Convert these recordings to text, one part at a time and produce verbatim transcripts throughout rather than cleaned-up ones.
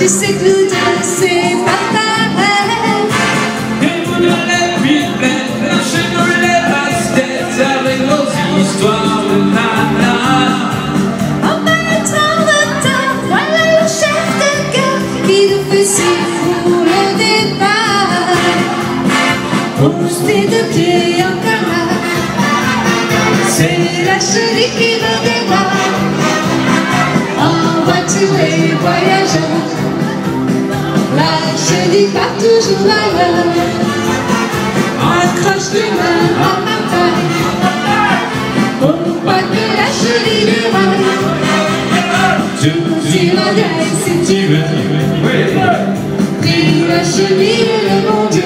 sais que nous deux c'est pas pareil. Et vous ne l'êtes plus bête, lâchez-nous les basses-têtes avec nos histoires de nana. En mettant de temps, voilà le chef de gare qui nous fait si fou le départ. On se met de pied en canard, c'est la chérie qui redémarre. En voiture et voyageurs, la chérie part toujours à l'heure. Accroche tes mains à ma taille, pour pas que la chérie déraille. Dis la vieille si tu veux, prie la chérie le bon Dieu.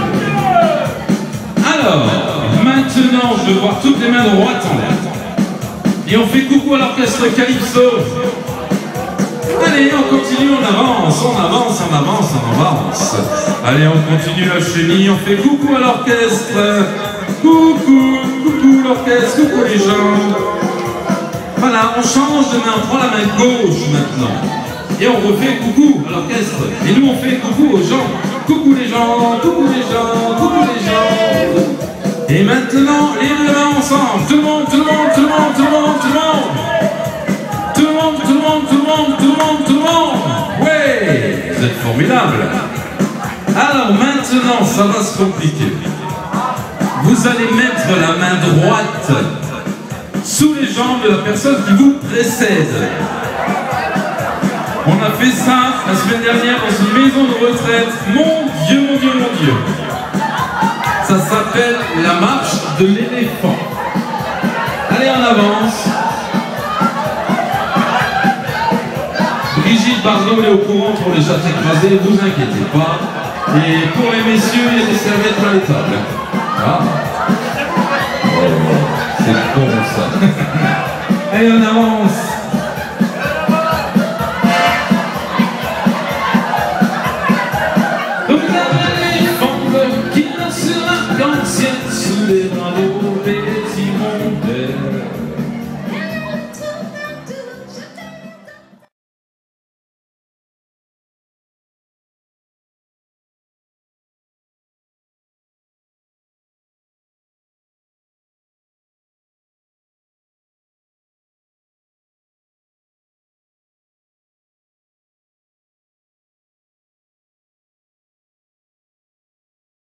Alors, maintenant, je veux voir toutes les mains droites en l'air. Et on fait coucou à l'orchestre Calypso. Allez, on continue, on avance, on avance, on avance, on avance. Allez, on continue la chenille, on fait coucou à l'orchestre. Coucou, coucou l'orchestre, coucou les gens. Voilà, on change de main, on prend la main gauche maintenant. Et on refait coucou à l'orchestre. Et nous, on fait coucou aux gens. Coucou les gens, coucou les gens, coucou les gens. Et maintenant, les deux mains ensemble. Tout le monde, tout le monde, tout le monde, tout le monde, tout le monde. Tout le monde, tout le monde, tout le monde, tout le monde, tout le monde. Ouais, vous êtes formidables. Alors maintenant, ça va se compliquer. Vous allez mettre la main droite sous les jambes de la personne qui vous précède. On a fait ça la semaine dernière dans une maison de retraite. Mon Dieu, mon Dieu, mon Dieu. Ça s'appelle la marche de l'éléphant. Allez, on avance. Brigitte Bardot est au courant pour les chats écrasés, ne vous inquiétez pas. Et pour les messieurs, il y a des serviettes à la table. Ah. Oh, c'est con ça. Allez, on avance.